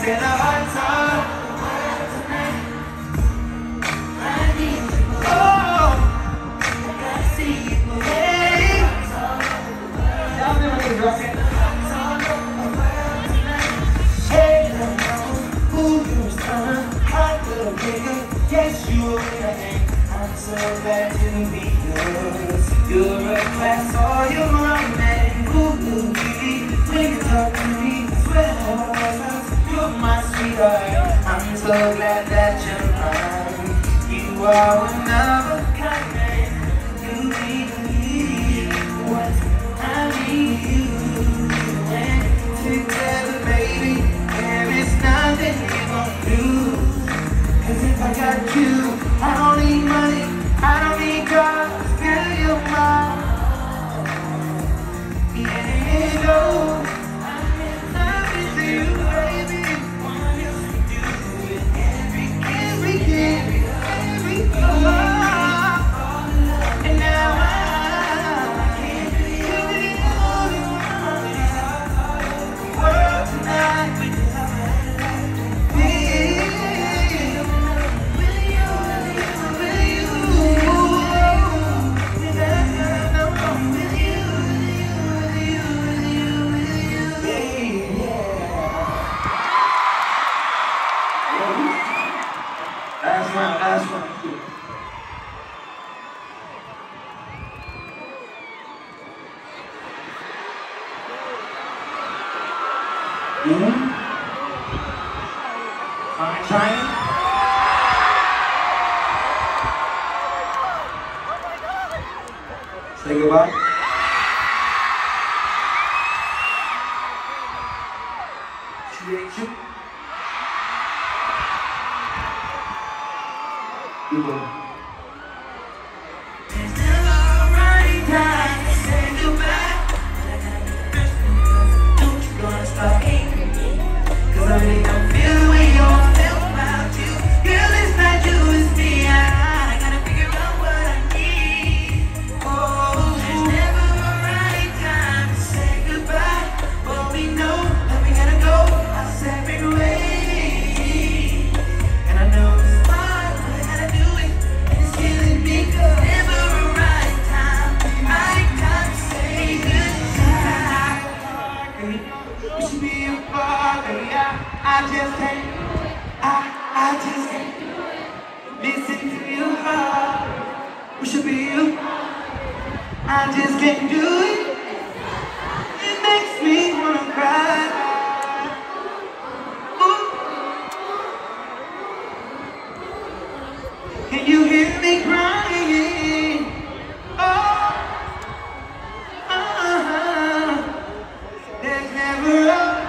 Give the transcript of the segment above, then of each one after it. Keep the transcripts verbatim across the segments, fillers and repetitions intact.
said a hard time. Oh, I see you. Hey, y'all been with me, bro. Hey, who you son? Hot little nigga. Yes, you a winner. I'm so glad to be yours. You're a class, all you're my man. Ooh, ooh, baby, when you talk to me, swear you're my sweetheart. I'm so glad that you're mine. You are another kind man. You need what I need you. And together, baby, there is nothing you gon' do. Cause if I got you, I don't need money, I don't need cars, girl, you're mine. Yeah, you know, I'm in love with you, baby. Want to do it every, every, every, every, oh, and now I can't do it all you want. The world tonight with last one, last one. Mm-hmm. Fine, trying. Say goodbye. She ain't you. You go. There's never a right time to say goodbye. Don't you gonna stop hating me? Cause I really don't feel the way you feel about you. Girl, it's not you, it's me. I, I gotta figure out what I need. Oh, there's never a right time to say goodbye. But we know that we gotta go our separate ways. And I know it's hard, but I gotta do it. And it's killing me. Never a right time, right time to say goodbye. We should be apart, baby. I, I just can't, I, I just can't listen to your heart. We should be apart. I just can't do it. It makes me wanna cry. Ooh. Can you hear me crying? Oh, uh-huh. There's never a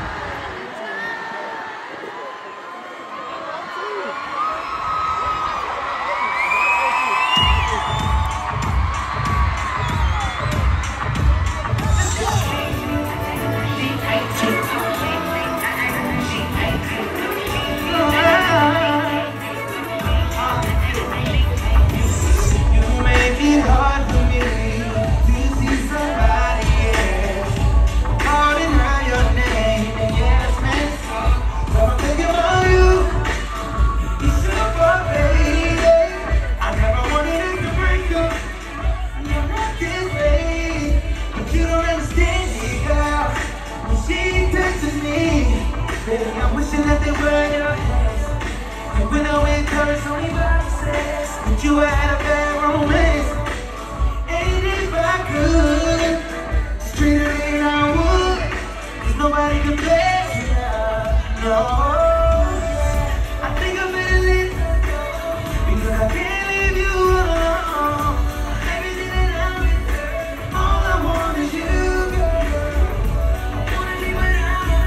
I'm wishing that they were in your hands. And when I wake up, it's only by says that you had a bad romance. And if I could, just treat her in I would. Cause nobody compares to you. No, I think I better let her go. Because I can't leave you alone. Everything that I'm with her, all I want is you, girl. I wanna be without you.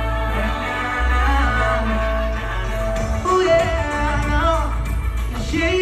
Yeah.